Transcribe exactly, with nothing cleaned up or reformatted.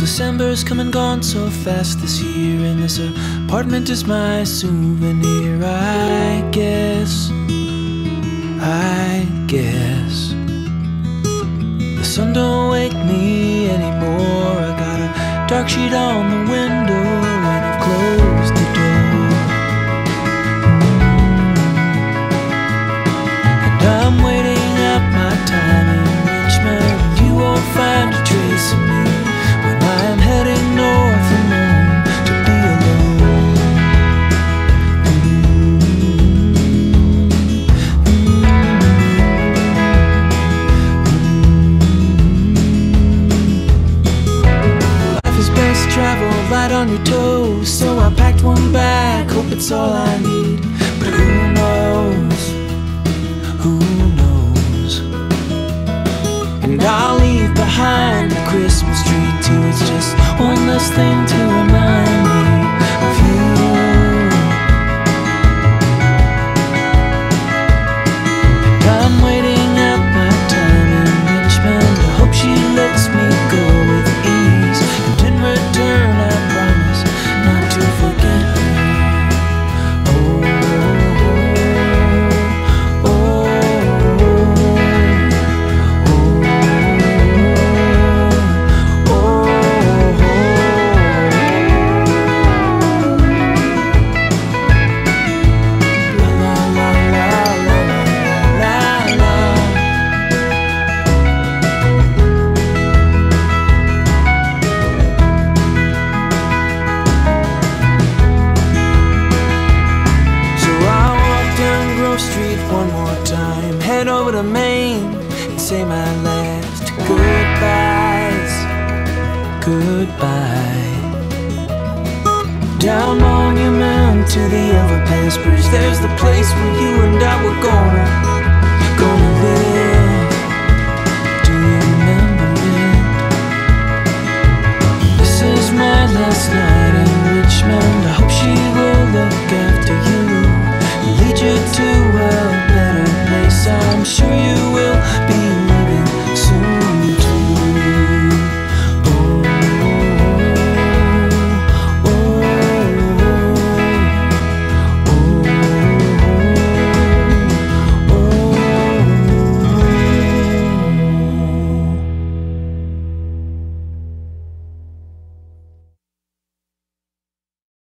December's come and gone so fast this year, and this apartment is my souvenir. I guess, I guess the sun don't wake me anymore. I got a dark sheet on the window and I've closed the door. And I'm waiting out my time in Richmond. You won't find a trace of me when I'm heading north alone to be alone. Life is best traveled light on your toes, so I packed one bag, hope it's all I need. But who knows, who knows? And I'll leave behind the Christmas tree too. It's just one less thing to remind me of you. And I'm waiting out my time in Richmond. I hope she lets me go with ease, and in return I promise not to forget her. Oh, oh, oh, Street one more time, head over to Maine and say my last goodbyes, goodbye. Down Monument to the overpass bridge, there's the place where you and I were gonna, gonna live. Do you remember it? This is my last night